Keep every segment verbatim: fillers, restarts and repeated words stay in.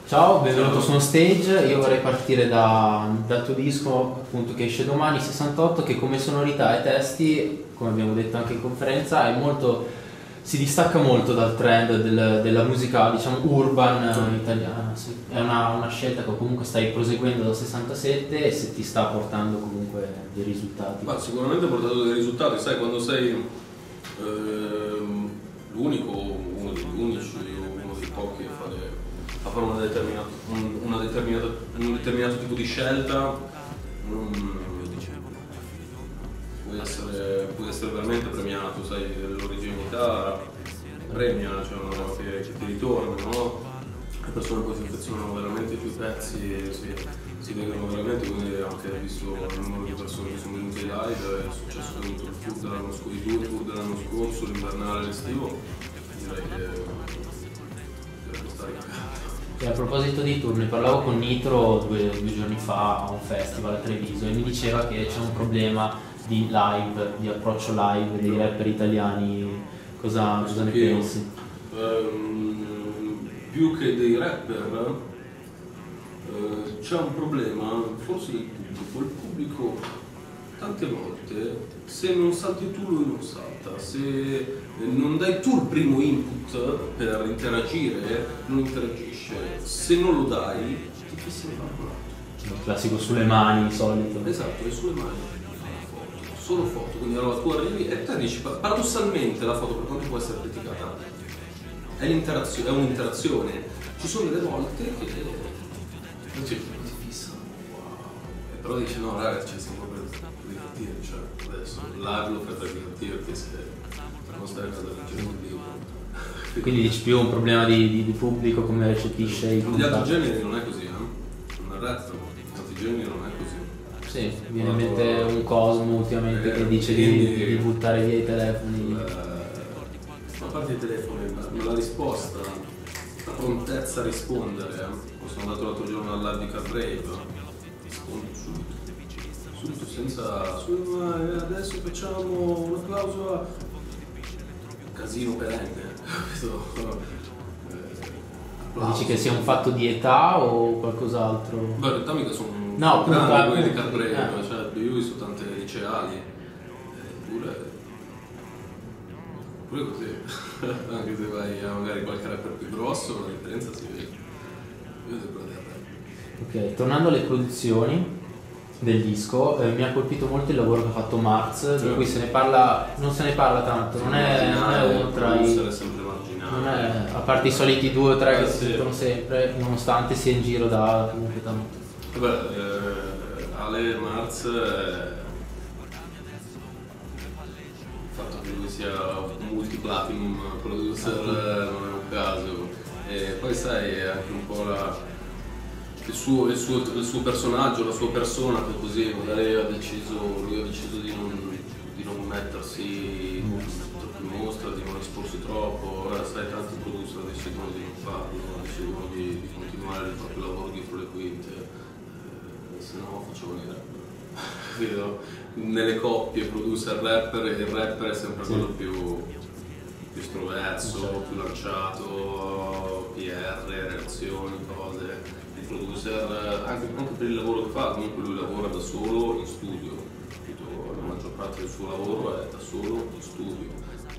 Ciao, benvenuto su uno stage. Io vorrei partire da, dal tuo disco appunto che esce domani, sessantotto, che come sonorità e testi, come abbiamo detto anche in conferenza, è molto, si distacca molto dal trend del, della musica, diciamo, urban italiana. Sì. È una, una scelta che comunque stai proseguendo dal sessantasette e se ti sta portando comunque dei risultati. Ma sicuramente ha portato dei risultati, sai, quando sei ehm, l'unico, uno degli unici, uno dei pochi a fare, a fare una determinata, un, una determinata, un determinato tipo di scelta, non, puoi, essere, puoi essere veramente premiato, sai, l'originalità premia, cioè una roba che, che ti ritorna, no? Le persone poi si affezionano veramente più pezzi e si, si legano veramente, quindi anche visto il numero di persone che sono venute in live, è successo tutto il tour dell'anno scorso, i due tour dell'anno scorso, l'invernale e l'estivo, direi che deve stare cagato. E a proposito di tour, ne parlavo con Nitro due, due giorni fa a un festival a Treviso e mi diceva che c'è un problema di live, di approccio live dei rapper italiani. Cosa, cosa ne pensi? Um, più che dei rapper uh, c'è un problema forse del pubblico. Il pubblico tante volte se non salti tu lui non salta, se non dai tu il primo input per interagire non interagisce, se non lo dai ti fissi in Il classico sulle mani di solito. Esatto, è sulle mani, solo foto, quindi allora tu arrivi e te dici, paradossalmente la foto per quanto può essere criticata è, l'interazione, è un'interazione, ci sono delle volte che non ci ti fissano, wow. E però dici no ragazzi, cioè, stiamo proprio per divertirmi, cioè adesso live lo fai per divertirti se non stai a casa leggendo un libro. Quindi dici più un problema di, di, di pubblico, come recepisce i Negli altri generi non è così, eh? Non è retro, negli altri generi non è così. Sì, viene in mente un Cosmo ultimamente eh, che dice quindi, di, di buttare via i telefoni. Eh, a parte i telefoni, ma la risposta, la prontezza a rispondere, eh? Sono andato l'altro giorno al live di Carbrave, rispondo subito, subito senza, su, ma adesso facciamo un applauso a casino perenne, capito? Dici che sia un fatto di età o qualcos'altro? Beh, in realtà mica sono no, grandi quelli di Carbrave, eh. cioè io ho visto tante liceali, eppure, pure così, anche se vai a magari qualche rapper più grosso, la differenza si vede. Io devo guardare. Ok, tornando alle produzioni del disco, eh, mi ha colpito molto il lavoro che ha fatto Marz, di cui se ne parla, non se ne parla tanto, non è, non è uno tra i... Non è, a parte i soliti due o tre che si sentono sempre, nonostante sia in giro da comunque tanto. Beh, eh, Ale Marz, eh, il fatto che lui sia un multi-platinum producer eh, non è un caso. E poi sai, è anche un po' la, il, suo, il, suo, il suo personaggio, la sua persona, che così magari ha deciso, lui ha deciso di non, di non mettersi troppo in mostra, di non esporsi troppo. Ora sai, tanti producer decidono di non farlo, decidono di, di continuare il proprio lavoro dietro le quinte, eh, se no facevano i rapper. Nelle coppie producer-rapper, il rapper è sempre quello più, più estroverso, più lanciato, P R, reazioni, cose. Il producer, anche, anche per il lavoro che fa, comunque lui lavora da solo in studio, la maggior parte del suo lavoro è da solo in studio.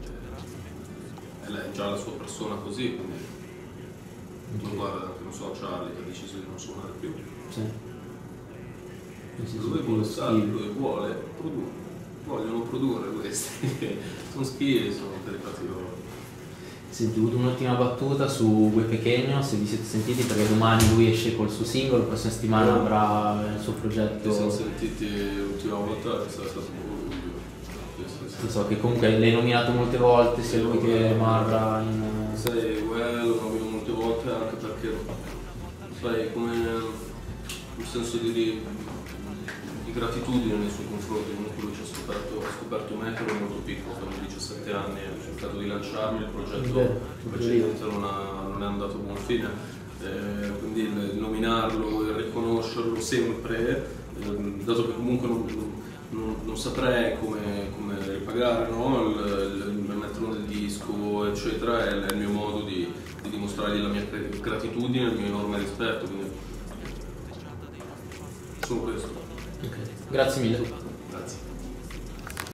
E lei è già la sua persona così, quindi non guarda anche, non so, Charlie che ha deciso di non suonare più. Sì. Lui vuole stare, lui vuole produrre, vogliono produrre questi, sono schivi, sono derivati loro. Senti, un'ultima battuta su Gue Pequeno, se vi siete sentiti, perché domani lui esce col suo singolo, la prossima settimana avrà il suo progetto. Ci siamo sentiti l'ultima volta, è stato un po' non so, che comunque l'hai nominato molte volte, sia lui che Marra in... Sai, Gue lo nomino molte volte anche perché, sai, come un senso di, di, di gratitudine nei suoi confronti, comunque lui ci ha scoperto, ha scoperto me che ero molto piccolo, avevo diciassette anni, ho cercato di lanciarmi, il progetto precedente non, ha, non è andato a buon fine, eh, quindi il nominarlo, il riconoscerlo sempre, eh, dato che comunque non, non, non saprei come, come ripagare, no? il, il, il metterlo nel disco, eccetera, è, è il mio modo di, di dimostrargli la mia gratitudine e il mio enorme rispetto, quindi solo questo. Okay. Grazie mille.